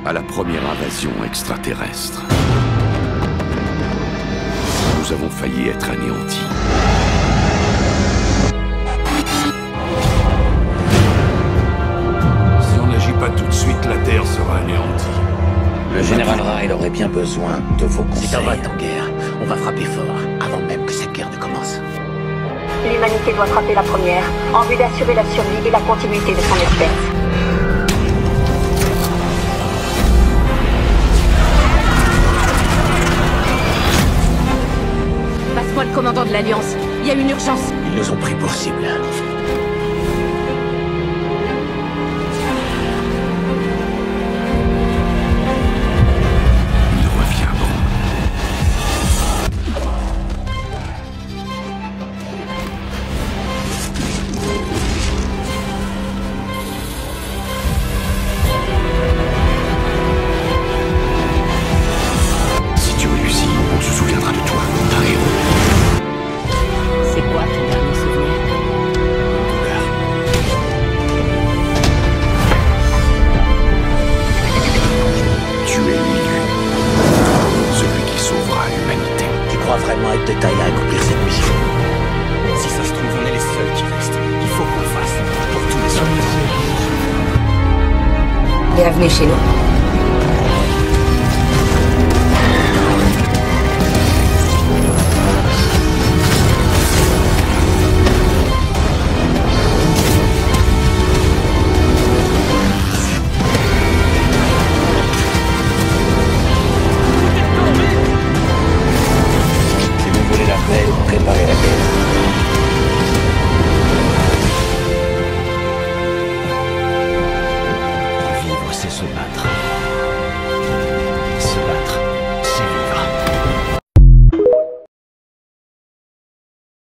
à la première invasion extraterrestre. Nous avons failli être anéantis. Si on n'agit pas tout de suite, la Terre sera anéantie. Le général Ryle aurait bien besoin de vos conseils. C'est un vote en guerre. On va frapper fort, avant même que cette guerre ne commence. L'humanité doit frapper la première, en vue d'assurer la survie et la continuité de son espèce. Passe-moi le commandant de l'Alliance. Il y a une urgence. Ils nous ont pris pour cible. Ils reviendront. Si tu réussis, on se souviendra de toi, d'un héros. C'est quoi ton dernier souvenir? Tu es l'élu. Celui qui sauvera l'humanité. Tu crois vraiment être de taille à accomplir cette mission? Si ça se trouve, on est les seuls qui restent. Il faut qu'on le fasse pour tous les soldats. Bienvenue chez nous. Si vous voulez la paix, préparez la guerre.